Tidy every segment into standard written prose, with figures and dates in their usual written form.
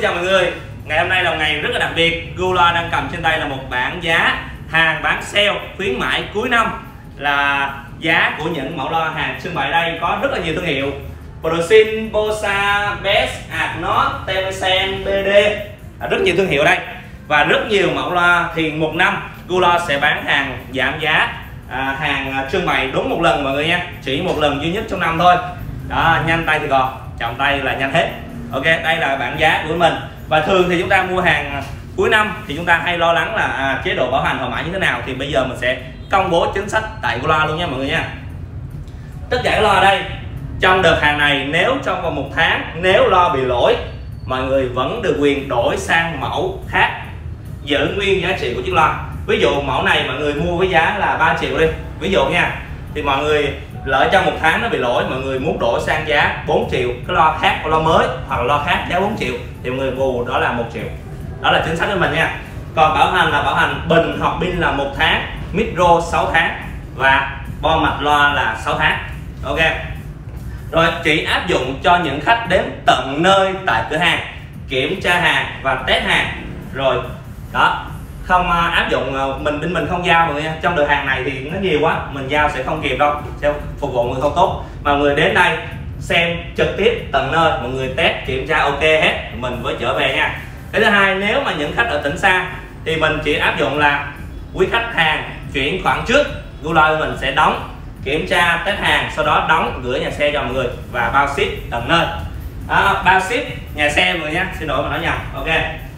chào mọi người. Ngày hôm nay là ngày rất là đặc biệt. Gula đang cầm trên tay là một bảng giá hàng bán sale khuyến mãi cuối năm, là giá của những mẫu loa hàng trưng bày đây có rất là nhiều thương hiệu: Prosin, Bosa, Best, Agnos, Temesen, BD, rất nhiều thương hiệu đây và rất nhiều mẫu loa. Thì một năm Gula sẽ bán hàng giảm giá, hàng trưng bày đúng một lần mọi người nha, chỉ một lần duy nhất trong năm thôi. Đó, nhanh tay thì còn, chậm tay là nhanh hết. Ok, đây là bảng giá của mình. Và thường thì chúng ta mua hàng cuối năm thì chúng ta hay lo lắng là chế độ bảo hành hậu mãi như thế nào, thì bây giờ mình sẽ công bố chính sách tại Gula luôn nha mọi người nha. Tất cả các loa đây trong đợt hàng này, nếu trong vòng 1 tháng nếu loa bị lỗi, mọi người vẫn được quyền đổi sang mẫu khác, giữ nguyên giá trị của chiếc loa. Ví dụ mẫu này mọi người mua với giá là 3 triệu đi, ví dụ nha, thì mọi người lỡ trong 1 tháng nó bị lỗi, mọi người muốn đổi sang giá 4 triệu, cái loa khác, loa mới hoặc là loa khác giá 4 triệu thì mọi người bù đó là 1 triệu. Đó là chính sách của mình nha. Còn bảo hành là bảo hành bình hoặc pin là 1 tháng, micro 6 tháng và bo mạch loa là 6 tháng. Ok. Rồi chỉ áp dụng cho những khách đến tận nơi tại cửa hàng, kiểm tra hàng và test hàng. Rồi đó, không áp dụng mình không giao mọi người nha. Trong đợt hàng này thì nó nhiều quá, mình giao sẽ không kịp đâu, sẽ phục vụ người không tốt. Mà mọi người đến đây xem trực tiếp tận nơi, mọi người test kiểm tra ok hết, mình mới trở về nha. Cái thứ hai, nếu mà những khách ở tỉnh xa thì mình chỉ áp dụng là quý khách hàng chuyển khoản trước, Gula mình sẽ đóng, kiểm tra test hàng, sau đó đóng gửi nhà xe cho mọi người và bao ship tận nơi. Bao ship nhà xe mọi người nhé, xin lỗi mà nói nhầm. Ok.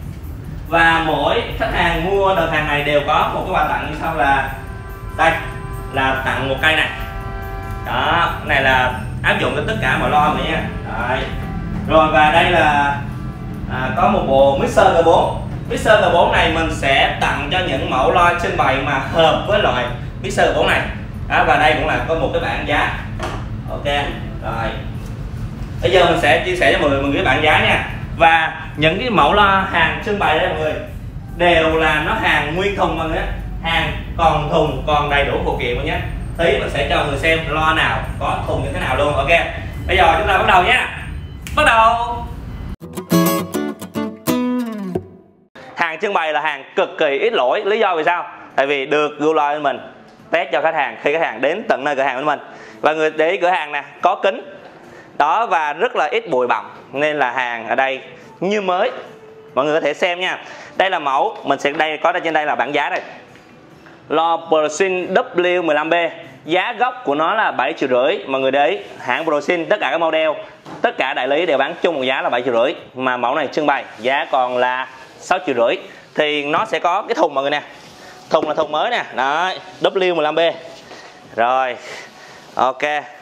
Và mỗi khách hàng mua đợt hàng này đều có một cái quà tặng như sau, là đây là tặng một cây này. Đó, cái này là áp dụng cho tất cả mọi loa mọi người nha. Đấy. Rồi và đây là có một bộ mixer G4. Mixer G4 này mình sẽ tặng cho những mẫu loa trưng bày mà hợp với loại mixer G4 này. Và đây cũng là có một cái bảng giá. Ok. Rồi. Bây giờ mình sẽ chia sẻ cho mọi người một cái bảng giá nha. Và những cái mẫu loa hàng trưng bày đây mọi người đều là nó hàng nguyên thùng mọi người, hàng còn thùng còn đầy đủ phụ kiện mọi người nhé. Tí mình sẽ cho mọi người xem loa nào có thùng như thế nào luôn. Ok. Bây giờ chúng ta bắt đầu nhé. Bắt đầu. Hàng trưng bày là hàng cực kỳ ít lỗi. Lý do vì sao? Tại vì được Gula mình test cho khách hàng khi khách hàng đến tận nơi cửa hàng của mình. Và người để ý cửa hàng nè, có kính đó và rất là ít bụi bặm, nên là hàng ở đây như mới. Mọi người có thể xem nha. Đây là mẫu mình sẽ đây có trên đây là bảng giá đây. Loa Prosin W15B, giá gốc của nó là 7,5 triệu. Mọi người để ý, hãng Prosin tất cả các model, tất cả đại lý đều bán chung một giá là 7,5 triệu, mà mẫu này trưng bày giá còn là 6,5 triệu. Thì nó sẽ có cái thùng mọi người nè. Thùng là thùng mới nè, đó, W15B. Rồi. Ok.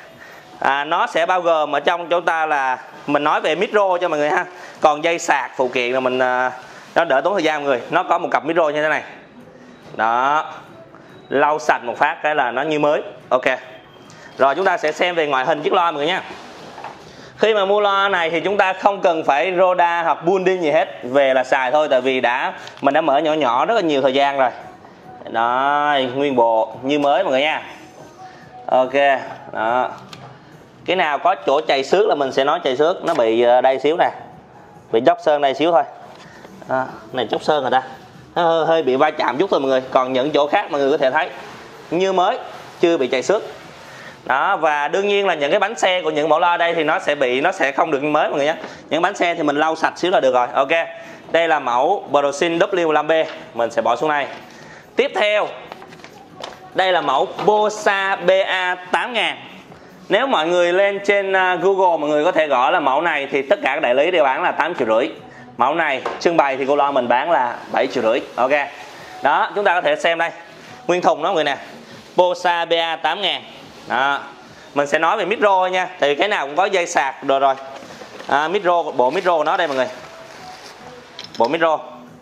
Nó sẽ bao gồm ở trong chúng ta là mình nói về micro cho mọi người ha. Còn dây sạc phụ kiện là mình nó đỡ tốn thời gian mọi người. Nó có một cặp micro như thế này. Đó. Lau sạch một phát cái là nó như mới. Ok. Rồi chúng ta sẽ xem về ngoại hình chiếc loa mọi người nha. Khi mà mua loa này thì chúng ta không cần phải Roda hoặc Building gì hết, về là xài thôi, tại vì mình đã mở nhỏ nhỏ rất là nhiều thời gian rồi. Đó, nguyên bộ như mới mọi người nha. Ok. Đó. Cái nào có chỗ chày xước là mình sẽ nói chày xước, nó bị đây xíu nè, bị chóc sơn đây xíu thôi. Này chóc sơn rồi ta, nó hơi bị va chạm chút thôi mọi người, còn những chỗ khác mọi người có thể thấy như mới, chưa bị chày xước. Đó, và đương nhiên là những cái bánh xe của những mẫu loa đây thì nó sẽ không được như mới mọi người nhé. Những bánh xe thì mình lau sạch xíu là được rồi. Ok. Đây là mẫu Prosin W15B, mình sẽ bỏ xuống đây. Tiếp theo, đây là mẫu Bosa BA8000. Nếu mọi người lên trên Google mọi người có thể gõ là mẫu này thì tất cả các đại lý đều bán là 8,5 triệu. Mẫu này trưng bày thì Gula mình bán là 7,5 triệu. Ok. Đó, chúng ta có thể xem đây. Nguyên thùng đó mọi người nè. Bosa BA8000. Đó. Mình sẽ nói về micro nha, thì cái nào cũng có dây sạc rồi. Micro, bộ micro của nó đây mọi người. Bộ micro.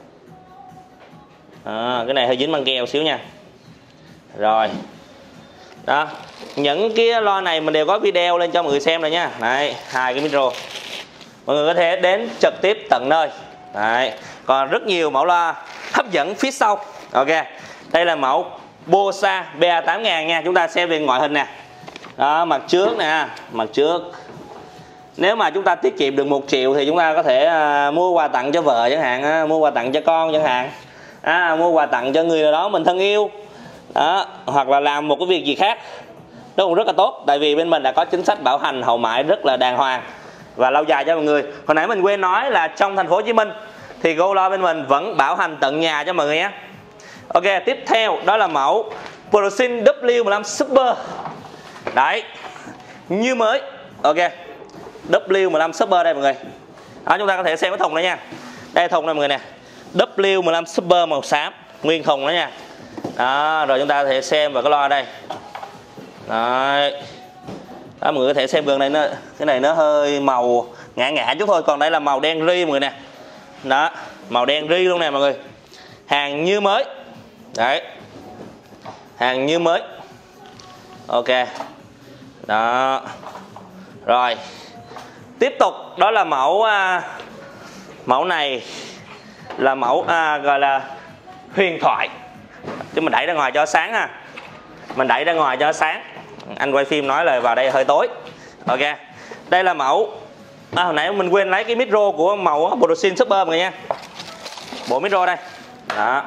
Cái này hơi dính băng keo xíu nha. Rồi. Đó, những cái loa này mình đều có video lên cho mọi người xem rồi nha. Đấy, 2 cái micro. Mọi người có thể đến trực tiếp tận nơi. Đấy, còn rất nhiều mẫu loa hấp dẫn phía sau. Ok. Đây là mẫu Bosa BA8000 nha. Chúng ta xem về ngoại hình nè. Đó, mặt trước nè, mặt trước. Nếu mà chúng ta tiết kiệm được 1 triệu thì chúng ta có thể mua quà tặng cho vợ chẳng hạn, mua quà tặng cho con chẳng hạn, mua quà tặng cho người nào đó mình thân yêu đó, hoặc là làm một cái việc gì khác, nó cũng rất là tốt. Tại vì bên mình đã có chính sách bảo hành hậu mãi rất là đàng hoàng và lâu dài cho mọi người. Hồi nãy mình quên nói là trong thành phố Hồ Chí Minh thì Golar bên mình vẫn bảo hành tận nhà cho mọi người nhé. Ok, tiếp theo đó là mẫu Prosin W15 Super. Đấy, như mới. Ok, W15 Super đây mọi người. Đó, chúng ta có thể xem cái thùng này nha. Đây thùng này mọi người nè, W15 Super màu xám, nguyên thùng đó nha. Đó, rồi chúng ta có thể xem vào cái loa đây. Đấy. Đó, mọi người có thể xem gần này, cái này nó hơi màu ngã ngã chút thôi, còn đây là màu đen ri mọi người nè. Đó, màu đen ri luôn nè mọi người. Hàng như mới. Đấy, hàng như mới. Ok. Đó. Rồi, tiếp tục đó là mẫu này là mẫu gọi là huyền thoại. Chứ mình đẩy ra ngoài cho sáng ha. Mình đẩy ra ngoài cho sáng. Anh quay phim nói là vào đây hơi tối. Ok. Đây là mẫu hồi nãy mình quên lấy cái micro của màu Prosin Super mọi người nha. Bộ micro đây. Đó.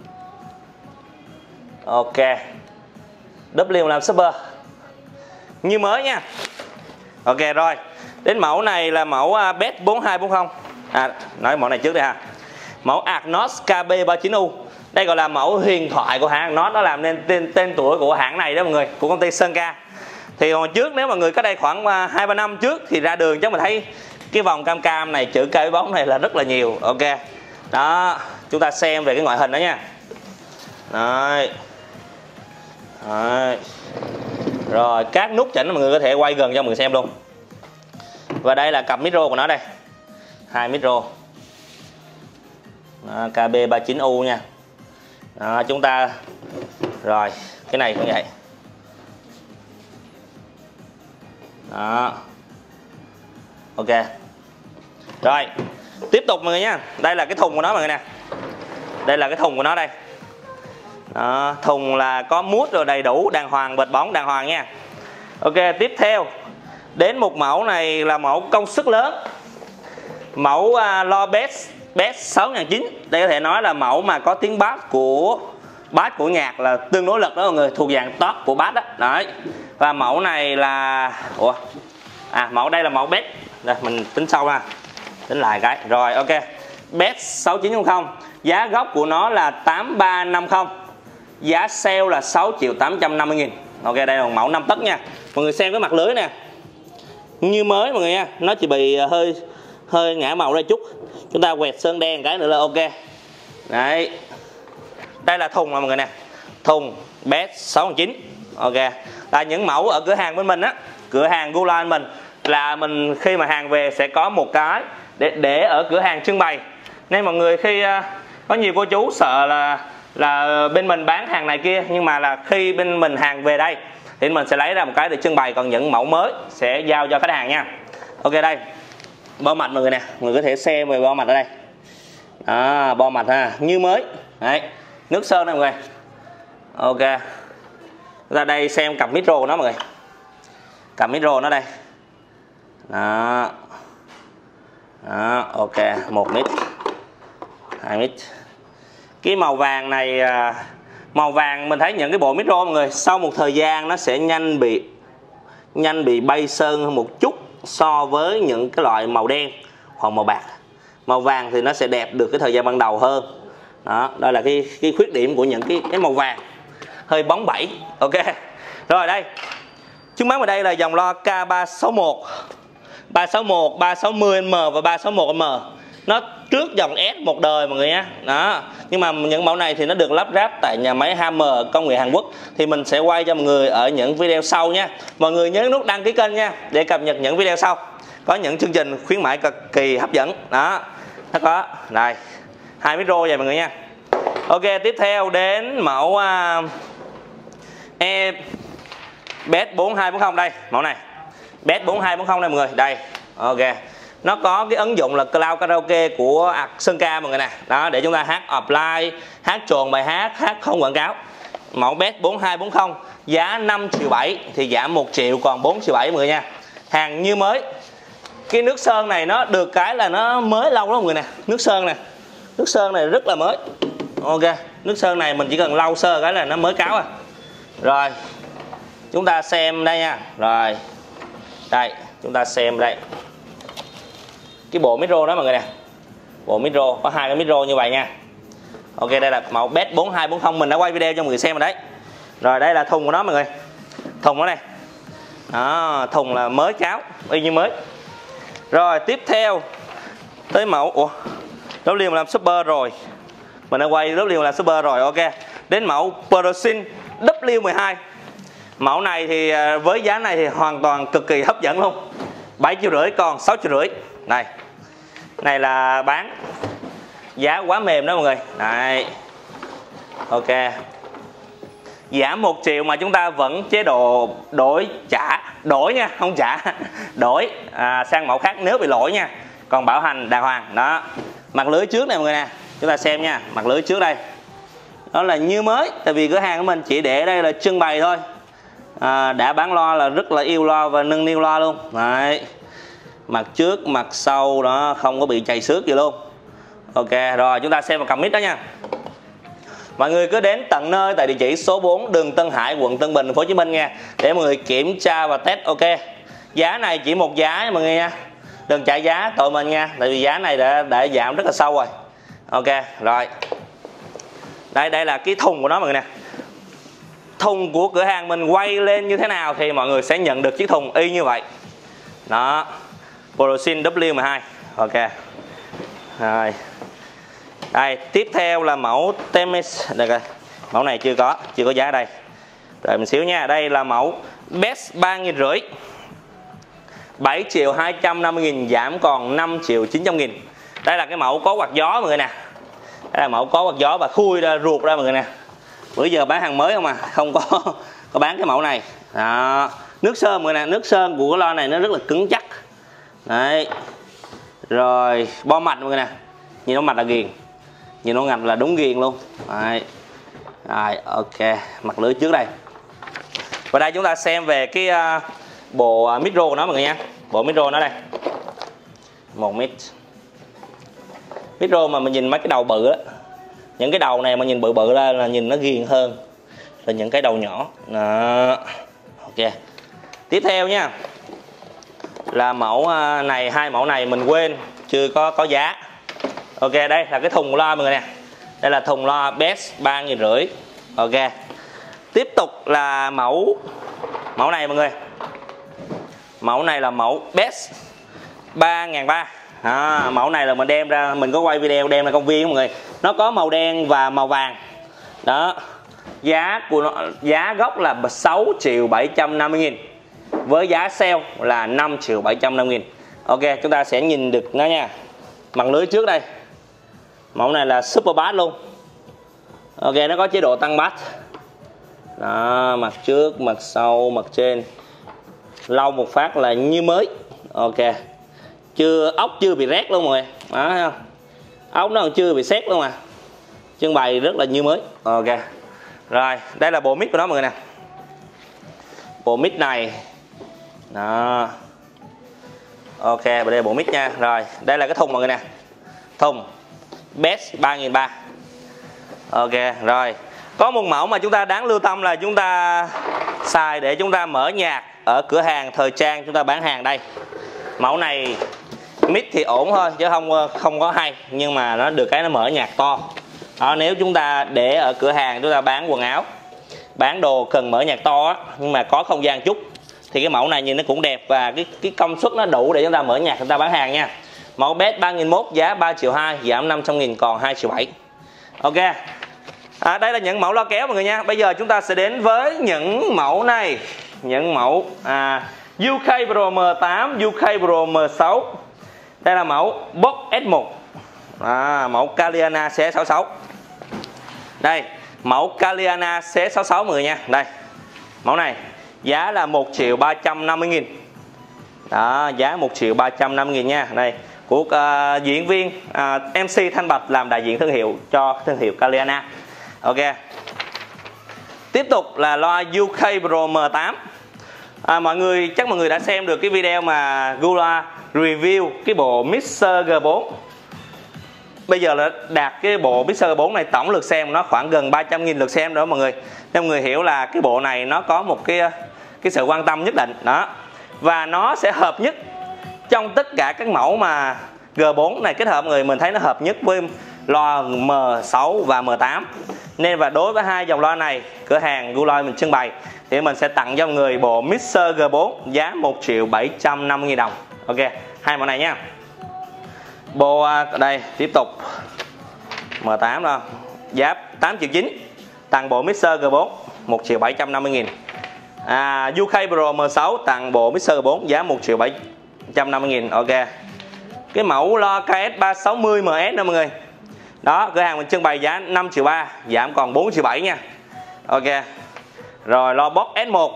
Ok. W15 Super. Như mới nha. Ok rồi. Đến mẫu này là mẫu BET 4240. Nói mẫu này trước đây ha. Mẫu Agnos KB39U. Đây gọi là mẫu huyền thoại của hãng Agnos, nó làm nên tên tuổi của hãng này đó mọi người, của công ty Sơn-ca. Thì hồi trước nếu mọi người cách đây khoảng 2-3 năm trước thì ra đường chắc mình thấy cái vòng cam cam này, chữ cây bóng này là rất là nhiều. Ok. Đó, chúng ta xem về cái ngoại hình đó nha. Đấy. Đấy. Rồi, các nút chỉnh mọi người có thể quay gần cho mọi người xem luôn. Và đây là cặp micro của nó đây. 2 micro. Đó, KB39U nha. Đó, chúng ta rồi, cái này cũng vậy. Đó. Ok. Rồi, tiếp tục mọi người nha. Đây là cái thùng của nó mọi người nè. Đây là cái thùng của nó đây. Đó, thùng là có mút rồi đầy đủ, đàng hoàng, bệt bóng đàng hoàng nha. Ok, tiếp theo đến một mẫu này là mẫu công suất lớn. Mẫu Lo Bass 6900. Đây có thể nói là mẫu mà có tiếng bass của nhạc là tương đối lực đó mọi người, thuộc dạng top của bass đó. Đấy. Và mẫu này là mẫu đây là mẫu Bass. Đây mình tính sau ha. Tính lại cái. Rồi ok. Bass 6900. Giá gốc của nó là 8350. Giá sale là 6.850.000. Ok, đây là mẫu 5 tấc nha. Mọi người xem cái mặt lưới nè. Như mới mọi người nha, nó chỉ bị hơi ngã màu ra chút. Chúng ta quẹt sơn đen cái nữa là ok. Đấy. Đây là thùng mọi người nè. Thùng Bass 6900. Ok. Là những mẫu ở cửa hàng bên mình á, cửa hàng Golar mình là mình khi mà hàng về sẽ có một cái để ở cửa hàng trưng bày. Nên mọi người khi có nhiều cô chú sợ là bên mình bán hàng này kia, nhưng mà là khi bên mình hàng về đây thì mình sẽ lấy ra một cái để trưng bày, còn những mẫu mới sẽ giao cho khách hàng nha. Ok, đây bo mạch mọi người nè, mọi người có thể xem về bo mạch ở đây. Bo mạch ha, như mới. Đấy, nước sơn đây mọi người. Ok, ra đây xem cặp micro của nó mọi người. Cặp micro nó đây. Đó. Đó, ok, 1 mic, 2 mic. Cái màu vàng này, màu vàng mình thấy những cái bộ micro mọi người sau một thời gian nó sẽ nhanh bị bay sơn hơn một chút so với những cái loại màu đen hoặc màu bạc. Màu vàng thì nó sẽ đẹp được cái thời gian ban đầu hơn. Đó, đây là cái khuyết điểm của những cái màu vàng, hơi bóng bẩy. Ok. Rồi đây. Chúng bán vào đây là dòng loa K361, 361, 360M và 361M. Nó trước dòng S một đời mọi người nhé. Đó. Nhưng mà những mẫu này thì nó được lắp ráp tại nhà máy Hammer công nghệ Hàn Quốc. Thì mình sẽ quay cho mọi người ở những video sau nha. Mọi người nhớ nút đăng ký kênh nha, để cập nhật những video sau. Có những chương trình khuyến mãi cực kỳ hấp dẫn. Đó. Nó có. Đây. 2 micro vậy mọi người nha. Ok, tiếp theo đến mẫu BET 4240 đây, mẫu này. BET 4240 đây mọi người, đây. Ok. Nó có cái ứng dụng là Cloud Karaoke của Sơn-ca mọi người nè. Đó, để chúng ta hát offline, hát tròn bài hát, hát không quảng cáo. Mẫu BET 4240, giá 5.700.000 thì giảm 1 triệu còn 4.700.000 mọi người nha. Hàng như mới. cái nước sơn này nó được cái là nó mới lâu lắm mọi người nè. Nước sơn nè, nước sơn này rất là mới. Ok, nước sơn này mình chỉ cần lau sơ cái là nó mới cáo à. Rồi chúng ta xem đây nha. Rồi đây chúng ta xem đây cái bộ micro đó mọi người nè. Bộ micro có 2 cái micro như vậy nha. Ok, đây là mẫu BEST 4240, mình đã quay video cho mọi người xem rồi đấy. Rồi đây là thùng của nó mọi người. Thùng đó này. Đó, thùng là mới cáo, y như mới. Rồi tiếp theo tới mẫu lớp liền làm super rồi. Mình đã quay lớp liền làm super rồi. Ok. Đến mẫu ProSync W12. Mẫu này thì với giá này thì hoàn toàn cực kỳ hấp dẫn luôn. 7,5 triệu còn 6,5 triệu. Này. Này là bán giá quá mềm đó mọi người. Đấy. Ok. Giảm 1 triệu mà chúng ta vẫn chế độ đổi nha, không trả, đổi sang mẫu khác nếu bị lỗi nha. Còn bảo hành đàng hoàng. Đó. Mặt lưới trước này mọi người nè. Chúng ta xem nha, mặt lưới trước đây. Đó là như mới, tại vì cửa hàng của mình chỉ để đây là trưng bày thôi. Đã bán loa là rất là yêu loa và nâng niu loa luôn. Đấy. Mặt trước, mặt sau đó không có bị chày xước gì luôn. Ok, rồi chúng ta xem vào cầm mic đó nha. Mọi người cứ đến tận nơi tại địa chỉ số 4 đường Tân Hải, quận Tân Bình, thành phố Hồ Chí Minh nha, để mọi người kiểm tra và test. Ok. Giá này chỉ một giá mọi người nha. Đừng chạy giá tội mình nha, tại vì giá này đã giảm rất là sâu rồi. Ok, rồi. Đây là cái thùng của nó mọi người nè. Thùng của cửa hàng mình quay lên như thế nào thì mọi người sẽ nhận được chiếc thùng y như vậy. Đó. ProSync W12. Ok. Rồi. Đây, tiếp theo là mẫu Temis. Đây coi. Mẫu này chưa có giá đây. Rồi mình xíu nha. Đây là mẫu BEST 3.500. 7.250.000 giảm còn 5.900.000. Đây là cái mẫu có quạt gió mọi người nè. Đây là mẫu có quạt gió và khui ra ruột ra mọi người nè. Bữa giờ bán hàng mới không à, không có bán cái mẫu này. Đó. Nước sơn mọi người nè, nước sơn của cái loa này nó rất là cứng chắc. Đấy. Rồi, bo mạch mọi người nè. Nhìn nó mạch là ghiền. Nhìn nó ngạch là đúng ghiền luôn. Đấy. Rồi, ok, mặt lưới trước đây. Và đây chúng ta xem về cái bộ micro của nó mọi người nha. Bộ micro nó đây. Một mic. Micro mà mình nhìn mấy cái đầu bự á. Những cái đầu này mà nhìn bự bự ra là nhìn nó ghiền hơn là những cái đầu nhỏ. Đó. Ok. Tiếp theo nha. Là mẫu này, hai mẫu này mình quên chưa có giá. Ok, đây là cái thùng loa mọi người nè. Đây là thùng loa BEST 3.500. Ok. Tiếp tục là mẫu này mọi người. Mẫu này là mẫu BEST 3.300. Mẫu này là mình đem ra, mình có quay video đem ra công viên mọi người. Nó có màu đen và màu vàng. Đó. Giá của nó, giá gốc là 6.750.000. Với giá sale là 5.750.000. Ok, chúng ta sẽ nhìn được nó nha. Mặt lưới trước đây. Mẫu này là super bass luôn. Ok, nó có chế độ tăng bass. Đó, mặt trước, mặt sau, mặt trên. Lau một phát là như mới. Ok. Ốc chưa bị rét luôn mọi người. Đó, thấy không? Ốc nó còn chưa bị sét luôn mà. Trưng bày rất là như mới. Ok. Rồi, đây là bộ mic của nó mọi người nè. Bộ mic này. Đó. Ok, đây là bộ mic nha. Rồi, đây là cái thùng mọi người nè. Thùng BEST 3.300. Ok, rồi. Có một mẫu mà chúng ta đáng lưu tâm là chúng ta xài để chúng ta mở nhạc ở cửa hàng thời trang, chúng ta bán hàng đây. Mẫu này mic thì ổn thôi chứ không có hay, nhưng mà nó được cái nó mở nhạc to. Đó, nếu chúng ta để ở cửa hàng chúng ta bán quần áo, bán đồ cần mở nhạc to á, nhưng mà có không gian chút thì cái mẫu này nhìn nó cũng đẹp và cái công suất nó đủ để chúng ta mở nhạc chúng ta bán hàng nha. Mẫu BEST 3.100 giá 3.200.000 giảm 500.000 còn 2.700.000. Ok. Đây là những mẫu loa kéo mọi người nha. Bây giờ chúng ta sẽ đến với những mẫu này. Những mẫu UK Pro M8, UK Pro M6. Đây là mẫu Box S1. Mẫu Caliana C66. Đây, mẫu Caliana C66 mọi người nha. Đây. Mẫu này giá là 1.350.000. Đó, giá 1.350.000 nha. Đây, của diễn viên MC Thanh Bạch làm đại diện thương hiệu cho thương hiệu Caliana. Ok. Tiếp tục là loa UK Pro M8. Mọi người chắc mọi người đã xem được cái video mà Gula review cái bộ Mixer G4. Bây giờ là đạt cái bộ Mixer G4 này, tổng lượt xem nó khoảng gần 300.000 lượt xem đó mọi người. Nên mọi người hiểu là cái bộ này nó có một cái sự quan tâm nhất định đó. Và nó sẽ hợp nhất trong tất cả các mẫu mà G4 này kết hợp, mọi người, mình thấy nó hợp nhất với loa M6 và M8. Nên và đối với hai dòng loa này, cửa hàng Guloy mình trưng bày thì mình sẽ tặng cho mọi người bộ Mixer G4 giá 1.750.000 đồng. Ok, hai mẫu này nha. Bộ đây tiếp tục M8 đó, giá 8.900.000, tặng bộ Mixer G4 1.750.000. UK Pro M6 tặng bộ Mixer G4 giá 1.750.000. Ok. Cái mẫu loa KS360MS đó mọi người. Đó, cửa hàng mình trưng bày giá 5.300.000, giảm còn 4.700.000 nha. Ok. Rồi loa box S1.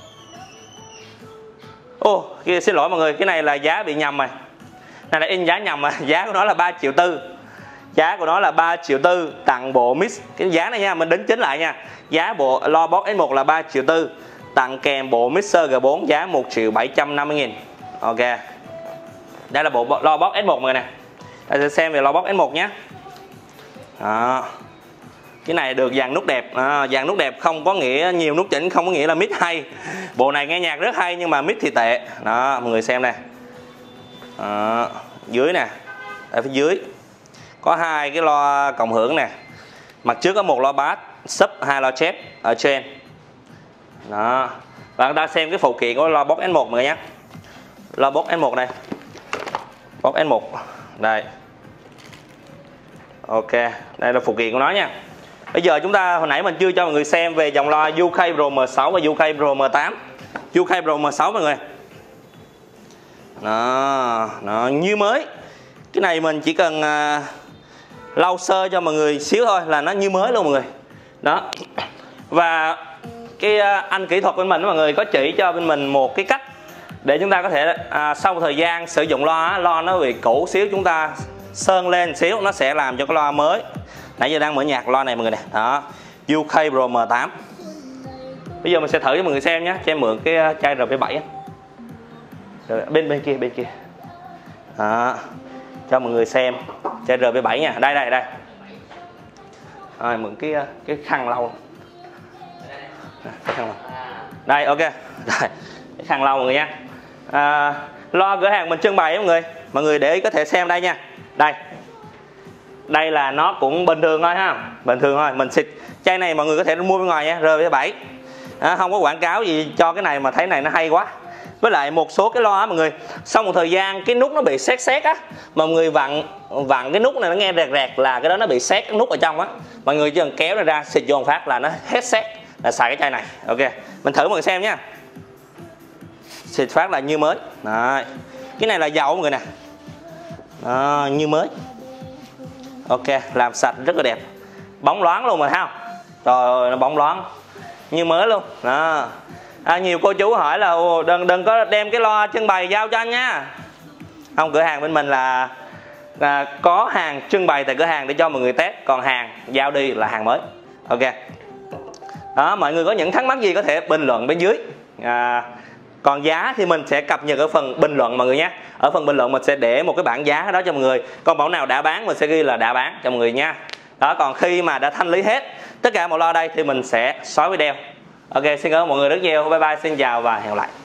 Xin lỗi mọi người, cái này là giá bị nhầm rồi. Này là in giá nhầm mà, giá của nó là 3.400.000. Giá của nó là 3.400.000, tặng bộ mix. Cái giá này nha, mình đính chính lại nha. Giá bộ loa box S1 là 3.400.000, tặng kèm bộ Mixer G4 giá 1.750.000. Ok. Đây là bộ loa box S1 mọi người nè. Ta sẽ xem về loa box S1 nhé. Đó. Cái này được dàn nút đẹp. Dàn nút đẹp không có nghĩa nhiều nút chỉnh, không có nghĩa là mix hay. Bộ này nghe nhạc rất hay nhưng mà mix thì tệ. Đó, mọi người xem nè. Dưới nè, ở phía dưới có hai cái loa cộng hưởng nè. Mặt trước có một loa bass, sub, hai loa chép ở trên. Đó. Và chúng ta xem cái phụ kiện của loa box S1 mọi người nhé. Loa box S1 đây. Box S1 đây. Ok, đây là phụ kiện của nó nha. Bây giờ chúng ta hồi nãy mình chưa cho mọi người xem về dòng loa UK Pro M6 và UK Pro M8. UK Pro M6 mọi người. Đó, nó như mới. Cái này mình chỉ cần lau sơ cho mọi người xíu thôi là nó như mới luôn mọi người. Đó. Và cái anh kỹ thuật bên mình mọi người có chỉ cho bên mình một cái cách để chúng ta có thể sau thời gian sử dụng loa nó bị cũ xíu, chúng ta sơn lên xíu nó sẽ làm cho cái loa mới. Nãy giờ đang mở nhạc loa này mọi người nè. Đó, UK Pro M8. Bây giờ mình sẽ thử cho mọi người xem nhé. Cho em mượn cái chai RP7 á. Rồi, bên kia. Đó, cho mọi người xem chai RP7 nha. Đây. Rồi, mượn cái khăn lau. Đây, ok. Đây, cái khăn lau mọi người nha. Loa cửa hàng mình trưng bày mọi người để ý có thể xem đây nha. Đây là nó cũng bình thường thôi ha, bình thường thôi. Mình xịt chai này mọi người có thể mua bên ngoài nha, RP7. Không có quảng cáo gì cho cái này mà thấy này nó hay quá. Với lại một số cái loa mọi người, sau một thời gian cái nút nó bị sét á, mà mọi người vặn cái nút này nó nghe rẹt là cái đó nó bị sét cái nút ở trong á. Mọi người chỉ cần kéo nó ra xịt vô một phát là nó hết sét, là xài cái chai này. Ok, mình thử mọi người xem nha. Xịt phát là như mới. Đấy. Cái này là dầu mọi người nè. Đó, như mới. Ok, làm sạch rất là đẹp. Bóng loáng luôn mà thấy không? Rồi nó bóng loáng như mới luôn. Đó. Nhiều cô chú hỏi là đừng có đem cái loa trưng bày giao cho anh nha. Không, cửa hàng bên mình là có hàng trưng bày tại cửa hàng để cho mọi người test, còn hàng giao đi là hàng mới. Ok. Đó, mọi người có những thắc mắc gì có thể bình luận bên dưới. Còn giá thì mình sẽ cập nhật ở phần bình luận mọi người nhé. Ở phần bình luận mình sẽ để một cái bảng giá đó cho mọi người. Còn mẫu nào đã bán mình sẽ ghi là đã bán cho mọi người nha. Đó, còn khi mà đã thanh lý hết tất cả mọi loa đây thì mình sẽ xóa video. Ok, xin cảm ơn mọi người rất nhiều. Bye bye, xin chào và hẹn gặp lại.